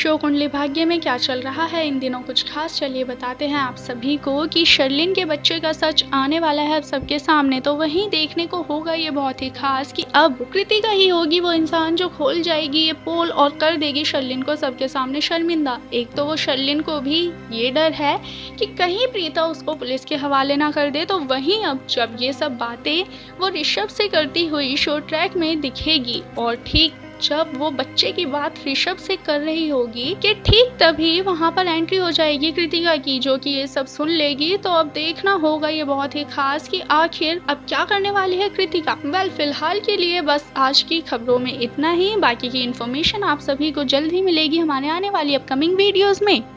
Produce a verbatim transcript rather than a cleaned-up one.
Show Kundali Bhagya में क्या चल रहा है इन दिनों कुछ खास, चलिए बताते हैं आप सभी को कि शर्लिन के बच्चे का सच आने वाला है अब सबके सामने। तो वहीं देखने को होगा ये बहुत ही खास कि अब कृतिका ही होगी वो इंसान जो खोल जाएगी ये पोल और कर देगी शर्लिन को सबके सामने शर्मिंदा। एक तो वो शर्लिन को भी ये डर है कि कहीं प्रीता उसको पुलिस के हवाले ना कर दे, तो वहीं अब जब ये सब बातें वो ऋषभ से करती हुई शो ट्रैक में दिखेगी और ठीक जब वो बच्चे की बात ऋषभ से कर रही होगी कि ठीक तभी वहां पर एंट्री हो जाएगी कृतिका की, जो कि ये सब सुन लेगी। तो अब देखना होगा ये बहुत ही खास कि आखिर अब क्या करने वाली है कृतिका। वेल फिलहाल के लिए बस आज की खबरों में इतना ही, बाकी की इन्फॉर्मेशन आप सभी को जल्द ही मिलेगी हमारे आने वाली अपकमिंग वीडियोस में।